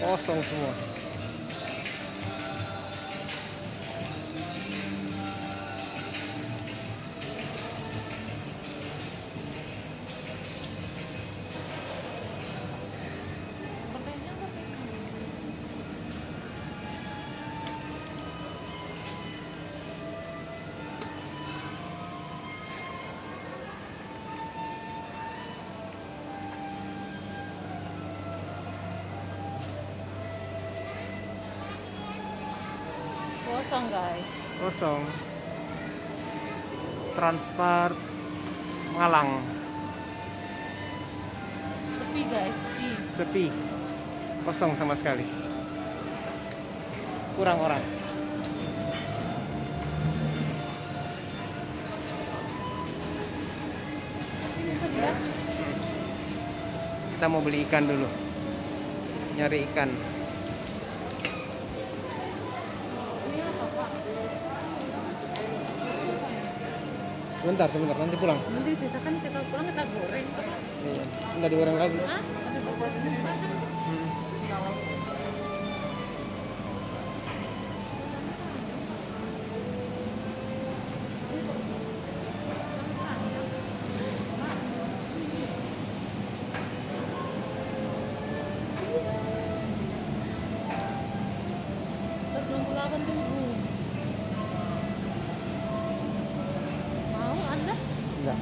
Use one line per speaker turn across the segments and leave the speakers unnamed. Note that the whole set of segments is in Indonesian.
Kosong semua.
Kosong guys.
Kosong. Transport Malang
Sepi guys, sepi.
sepi. Kosong sama sekali. Kurang orang.
Ini tadi ya.
Kita mau beli ikan dulu. Nyari ikan.
Ini apa Pak?
Sebentar, nanti pulang.
Nanti sisakan kita pulang kita goreng.
Iya, udah digoreng lagi.
Hah? Ada berbuat ini kan? Terus 68.000. Mau Anda?
Enggak.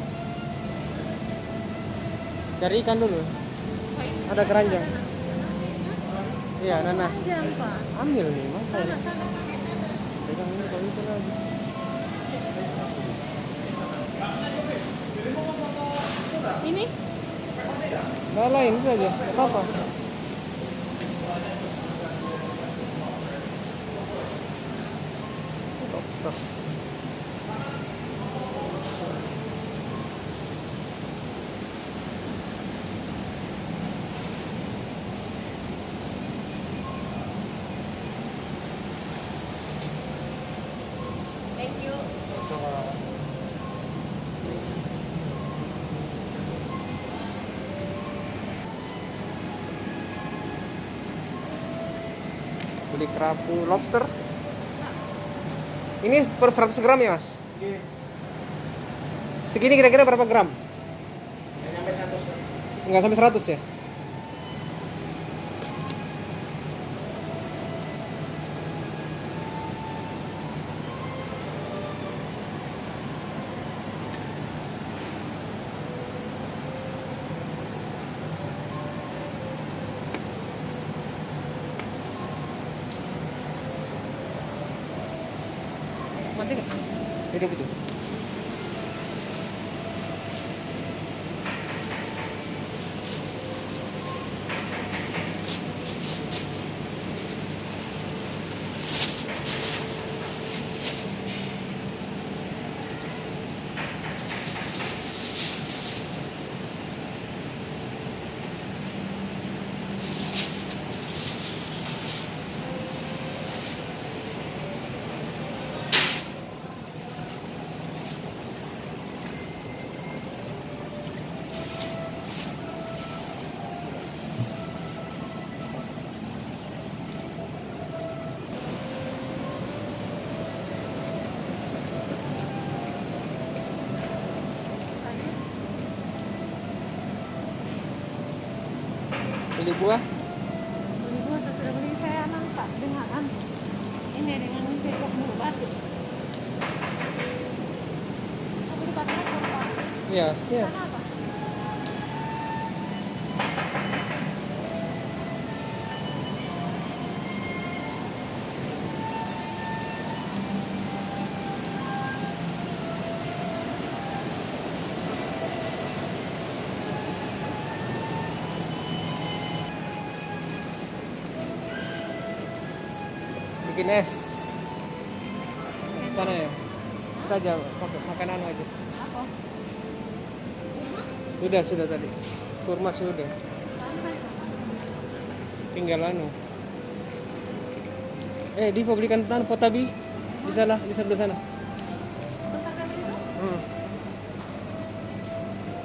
Cari ikan dulu. Ada keranjang. Iya, nanas.
Keranjang Pak.
Ambil nih, masa
Sana,
ya?
sana.
Pegang ini kalau itu lagi.
Ini?
Nggak lain itu aja, nggak apa-apa. Stop.
Thank you.
Beli kerapu lobster. Ini per 100 gram ya, Mas? Segini kira-kira berapa gram? Nggak sampai 100 ya?
Mati nggak?
Hidup itu. Beli buah.
Beli buah saya sudah beli, saya nangkap dengan ini dengan cekok bulu batu. Aku beli batu Pak.
Iya.
Sana apa?
Bikin es. Sana ya. Saja pakai makanan aja.
Apa?
Sudah tadi. Kurma sudah. Tinggal anu. Diva belikan tan potabi. Di sana, di sebelah sana.
Bentar kali itu?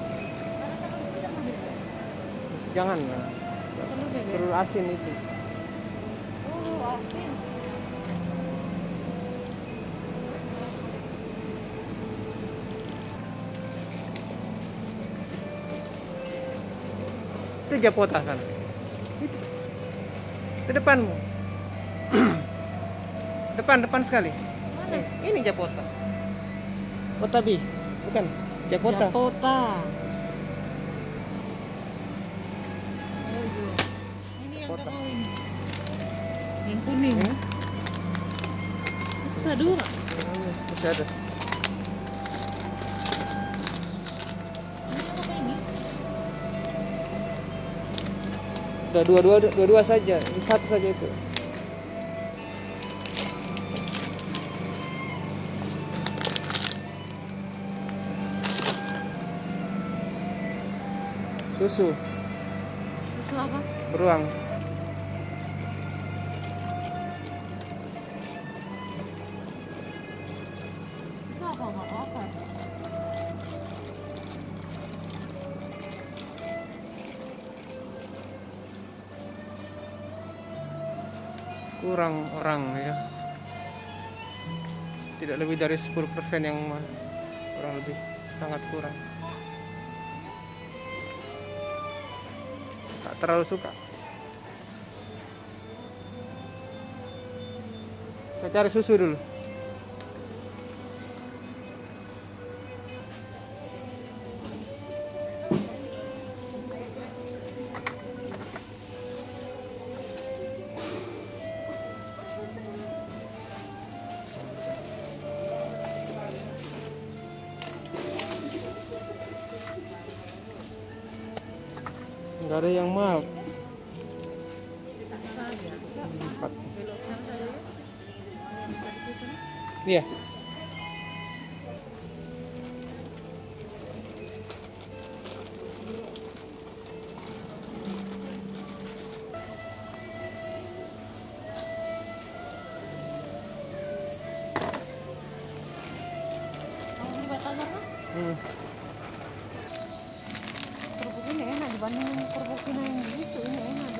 Jangan lah.
Perlu bebek.
Terlalu asin itu.
asin.
Itu Japota sana. Itu depanmu. Depan sekali.
Mana?
Ini Japota. Potabi, bukan Japota.
Japota. Oh, iya. Ini yang
Japota.
mau ini. Yang kuning. Susah dulu.
Masih ada.
Ini apa ini?
Udah dua saja. Satu saja itu. Susu
Susu apa?
beruang.
Itu apa? Nggak apa?
Kurang orang ya. Tidak lebih dari 10% yang kurang lebih, sangat kurang. Tak terlalu suka. Saya cari susu dulu. Nggak ada yang mahal. 4. Iya.
Kamu beli batagor kan? Kerupuk ini enak dibanding kerupuk yang gitu. Ini enak.